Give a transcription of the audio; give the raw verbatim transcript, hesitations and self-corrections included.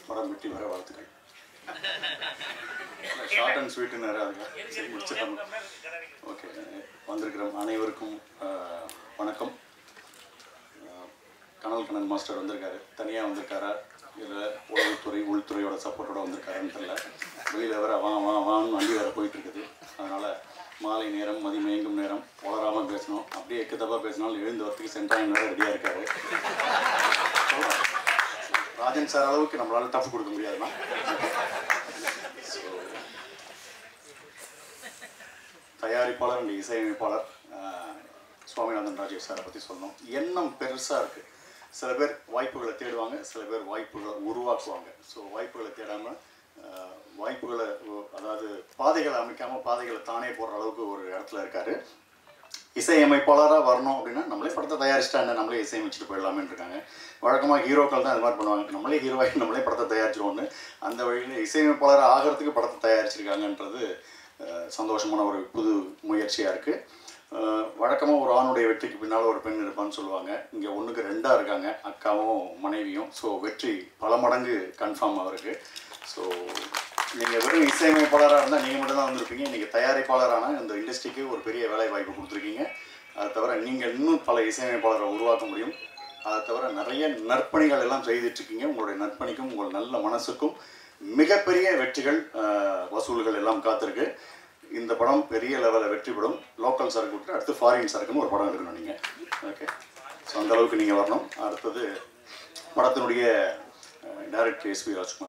படம் வெற்றி பெற வாழ்த்துக்கள். ஷார்ட் அண்ட் ஸ்வீட்டுன்னு நிறையாதுங்க, சரி முடிச்சிடலாம். ஓகே, வந்திருக்கிற அனைவருக்கும் வணக்கம். கனல் கண்ணன் மாஸ்டர் வந்திருக்காரு, தனியாக வந்திருக்காரா இல்லை உளவுத்துறை உள்துறையோட சப்போர்ட்டோட வந்திருக்காருன்னு தெரியல. வெளியில் வேற வா வா வான்னு வண்டி வேறு போயிட்டுருக்குது. அதனால் மாலை நேரம் மதி மயங்கும் நேரம் வளராமல் பேசணும். அப்படியே எக்கு தப்பாக பேசினாலும் எழுந்து வரத்துக்கு சென்ட்ராயின் வேறு ரெடியாக இருக்காரு. ராஜன் சார் அளவுக்கு நம்மளால் டஃப் கொடுக்க முடியாதுன்னா. ஸோ தயாரிப்பாளர் அண்ட் இசையமைப்பாளர் சுவாமிநாதன் ராஜேஷ் சாரை பற்றி சொல்லணும். எண்ணம் பெருசாக இருக்குது. சில பேர் வாய்ப்புகளை தேடுவாங்க, சில பேர் வாய்ப்புகளை உருவாக்குவாங்க. ஸோ வாய்ப்புகளை தேடாமல் வாய்ப்புகளை, அதாவது பாதைகளை அமைக்காமல் பாதைகளை தானே போடுற அளவுக்கு ஒரு இடத்துல இருக்கார். இசையமைப்பாளராக வரணும் அப்படின்னா நம்மளே படத்தை தயாரிச்சிட்டா என்ன, நம்மளே இசையமைச்சிட்டு போயிடலாமேன்னு இருக்காங்க. வழக்கமாக ஹீரோக்கள் தான் இது மாதிரி பண்ணுவாங்க, நம்மளே ஹீரோவாகி நம்மளே படத்தை தயாரிச்சிடுவோன்னு. அந்த வழியில் இசையமைப்பாளராக ஆகிறதுக்கு படத்தை தயாரிச்சிருக்காங்கன்றது சந்தோஷமான ஒரு புது முயற்சியாக இருக்குது. வழக்கமாக ஒரு ஆணுடைய வெற்றிக்கு பின்னால் ஒரு பெண் இருப்பான்னு சொல்லுவாங்க. இங்கே ஒன்றுக்கு ரெண்டாக இருக்காங்க, அக்காவும் மனைவியும். ஸோ வெற்றி பல மடங்கு கன்ஃபார்ம் அவருக்கு. ஸோ நீங்கள் வெறும் இசையமைப்பாளராக இருந்தால் நீங்கள் மட்டும்தான் வந்திருப்பீங்க. நீங்கள் தயாரிப்பாளரான இந்த இண்டஸ்ட்ரிக்கு ஒரு பெரிய வேலை வாய்ப்பு கொடுத்துருக்கீங்க. அதை தவிர நீங்கள் இன்னும் பல இசையமைப்பாளரை உருவாக்க முடியும். அதை தவிர நிறைய நற்பணிகள் எல்லாம் செய்துட்ருக்கீங்க. உங்களுடைய நற்பணிக்கும் உங்கள் நல்ல மனசுக்கும் மிகப்பெரிய வெற்றிகள், வசூல்கள் எல்லாம் காத்திருக்கு. இந்த படம் பெரிய லெவலில் வெற்றி பெறும். லோக்கல் சரக்கு விட்டு அடுத்து ஃபாரின் சரக்குன்னு ஒரு படம் எடுக்கணும் நீங்கள். ஓகே, ஸோ அந்தளவுக்கு நீங்கள் வரணும். அடுத்தது படத்தினுடைய டைரக்டர் எஸ் வி ராஜ்குமார்.